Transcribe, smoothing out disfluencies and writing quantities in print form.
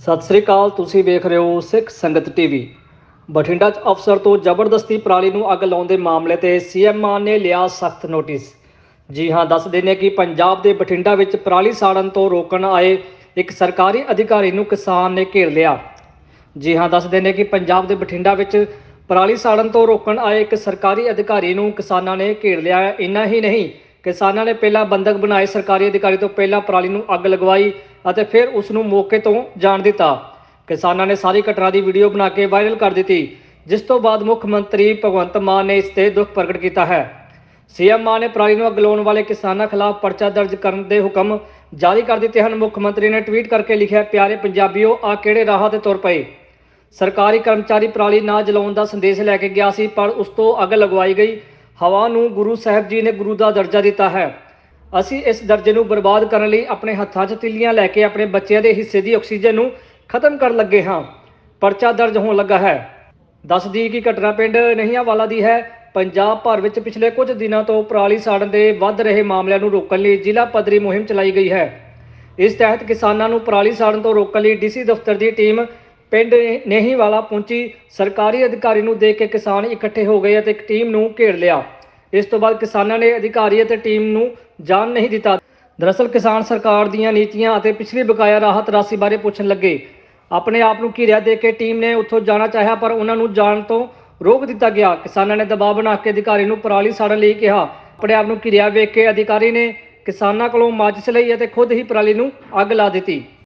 ਸਤਿ ਸ੍ਰੀ ਅਕਾਲ। ਤੁਸੀਂ ਵੇਖ ਰਹੇ ਹੋ ਸਿੱਖ ਸੰਗਤ ਟੀਵੀ। ਬਠਿੰਡਾ 'ਚ ਅਫਸਰ ਤੋਂ ਜ਼ਬਰਦਸਤੀ ਪਰਾਲੀ ਨੂੰ ਅੱਗ ਲਾਉਣ ਦੇ ਮਾਮਲੇ ਤੇ ਸੀਐਮ ਮਾਨ ਨੇ ਲਿਆ ਸਖਤ ਨੋਟਿਸ। ਜੀ ਹਾਂ, ਦੱਸ ਦਿੰਦੇ ਕਿ ਪੰਜਾਬ ਦੇ ਬਠਿੰਡਾ ਵਿੱਚ ਪਰਾਲੀ ਸਾੜਨ ਤੋਂ ਰੋਕਣ ਆਏ ਇੱਕ ਸਰਕਾਰੀ ਅਧਿਕਾਰੀ ਨੂੰ ਕਿਸਾਨ ਨੇ ਘੇਰ ਲਿਆ। ਜੀ ਹਾਂ, ਦੱਸ ਦਿੰਦੇ ਕਿ ਪੰਜਾਬ ਦੇ ਬਠਿੰਡਾ ਵਿੱਚ ਪਰਾਲੀ ਸਾੜਨ ਤੋਂ ਰੋਕਣ ਆਏ ਇੱਕ ਸਰਕਾਰੀ ਅਧਿਕਾਰੀ ਨੂੰ ਕਿਸਾਨਾਂ ਨੇ ਘੇਰ ਲਿਆ। ਇੰਨਾ ਹੀ ਨਹੀਂ, ਕਿਸਾਨਾਂ ਨੇ ਪਹਿਲਾਂ ਬੰਦਕ ਬਣਾਏ ਸਰਕਾਰੀ ਅਧਿਕਾਰੀ ਤੋਂ ਪਹਿਲਾਂ ਪਰਾਲੀ ਨੂੰ ਅੱਗ ਲਗਵਾਈ ਅਤੇ ਫਿਰ ਉਸ ਨੂੰ ਮੌਕੇ ਤੋਂ ਜਾਣ ਦਿੱਤਾ। ਕਿਸਾਨਾਂ ਨੇ ਸਾਰੀ ਘਟਨਾ ਦੀ ਵੀਡੀਓ ਬਣਾ ਕੇ ਵਾਇਰਲ ਕਰ ਦਿੱਤੀ, ਜਿਸ ਤੋਂ ਬਾਅਦ ਮੁੱਖ ਮੰਤਰੀ ਭਗਵੰਤ ਮਾਨ ਨੇ ਇਸ ਤੇ ਦੁੱਖ ਪ੍ਰਗਟ ਕੀਤਾ ਹੈ। ਸੀਐਮ ਮਾਨ ਨੇ ਪਰਾਲੀ ਨੂੰ ਅੱਗ ਲਾਉਣ ਵਾਲੇ ਕਿਸਾਨਾਂ ਖਿਲਾਫ ਪਰਚਾ ਦਰਜ ਕਰਨ ਦੇ ਹੁਕਮ ਜਾਰੀ ਕਰ ਦਿੱਤੇ ਹਨ। ਮੁੱਖ ਮੰਤਰੀ ਨੇ ਟਵੀਟ ਕਰਕੇ ਲਿਖਿਆ, ਪਿਆਰੇ ਪੰਜਾਬੀਓ, ਆ ਕਿਹੜੇ ਰਾਹਾਂ ਤੇ ਤੁਰ ਪਏ। ਸਰਕਾਰੀ ਕਰਮਚਾਰੀ ਪਰਾਲੀ ਨਾ ਜਲਾਉਣ ਦਾ ਸੰਦੇਸ਼ ਲੈ ਕੇ ਗਿਆ ਸੀ, ਪਰ ਉਸ ਤੋਂ ਅੱਗ ਲਗਵਾਈ ਗਈ। ਹਵਾ ਨੂੰ ਗੁਰੂ ਸਾਹਿਬ ਜੀ ਨੇ ਗੁਰੂ ਦਾ ਦਰਜਾ ਦਿੱਤਾ ਹੈ। ਅਸੀਂ ਇਸ ਦਰਜੇ ਨੂੰ ਬਰਬਾਦ ਕਰਨ ਲਈ ਆਪਣੇ ਹੱਥਾਂ 'ਚ ਤਿੱਲੀਆਂ ਲੈ ਕੇ ਆਪਣੇ ਬੱਚਿਆਂ ਦੇ ਹਿੱਸੇ ਦੀ ਆਕਸੀਜਨ ਨੂੰ ਖਤਮ ਕਰਨ ਲੱਗੇ ਹਾਂ। ਪਰਚਾ ਦਰਜ ਹੋਣ ਲੱਗਾ ਹੈ। ਦੱਸਦੀ ਕਿ ਘਟਨਾ ਪਿੰਡ ਨਹੀਂਆਂਵਾਲਾ ਦੀ ਹੈ। ਪੰਜਾਬ ਭਰ ਵਿੱਚ ਪਿਛਲੇ ਕੁਝ ਦਿਨਾਂ ਤੋਂ ਪਰਾਲੀ ਸਾੜਨ ਦੇ ਵੱਧ ਰਹੇ ਮਾਮਲਿਆਂ ਨੂੰ ਰੋਕਣ ਲਈ ਜ਼ਿਲ੍ਹਾ ਪੱਧਰੀ ਮੁਹਿੰਮ ਚਲਾਈ ਗਈ ਹੈ। ਇਸ ਤਹਿਤ ਕਿਸਾਨਾਂ ਨੂੰ ਪਰਾਲੀ ਸਾੜਨ ਤੋਂ ਰੋਕਣ ਲਈ ਡੀਸੀ ਦਫ਼ਤਰ ਦੀ ਟੀਮ ਪਿੰਡ ਨਹੀਂਵਾਲਾ ਪਹੁੰਚੀ। ਸਰਕਾਰੀ ਅਧਿਕਾਰੀ ਨੂੰ ਦੇਖ ਕੇ ਕਿਸਾਨ ਇਕੱਠੇ ਹੋ ਗਏ ਅਤੇ ਇੱਕ ਟੀਮ ਨੂੰ ਘੇਰ ਲਿਆ। ਇਸ ਤੋਂ ਬਾਅਦ ਕਿਸਾਨਾਂ ਨੇ ਅਧਿਕਾਰੀ ਅਤੇ ਟੀਮ ਨੂੰ ਜਾਣ ਨਹੀਂ ਦਿੱਤਾ। ਦਰਅਸਲ ਕਿਸਾਨ ਸਰਕਾਰ ਦੀਆਂ ਨੀਤੀਆਂ ਅਤੇ ਪਿਛਲੀ ਬਕਾਇਆ ਰਾਹਤ ਰਾਸ਼ੀ ਬਾਰੇ ਪੁੱਛਣ ਲੱਗੇ। ਆਪਣੇ ਆਪ ਨੂੰ ਘਿਰਿਆ ਦੇਖ ਕੇ ਟੀਮ ਨੇ ਉੱਥੋਂ ਜਾਣਾ ਚਾਹਿਆ, ਪਰ ਉਹਨਾਂ ਨੂੰ ਜਾਣ ਤੋਂ ਰੋਕ ਦਿੱਤਾ ਗਿਆ। ਕਿਸਾਨਾਂ ਨੇ ਦਬਾਅ ਬਣਾ ਕੇ ਅਧਿਕਾਰੀ ਨੂੰ ਪਰਾਲੀ ਸਾੜਨ ਲਈ ਕਿਹਾ। ਆਪਣੇ ਆਪ ਨੂੰ ਘਿਰਿਆ ਵੇਖ ਕੇ ਅਧਿਕਾਰੀ ਨੇ ਕਿਸਾਨਾਂ ਕੋਲੋਂ ਮਾਚਿਸ ਲਈ ਅਤੇ ਖੁਦ ਹੀ ਪਰਾਲੀ ਨੂੰ ਅੱਗ ਲਾ ਦਿੱਤੀ।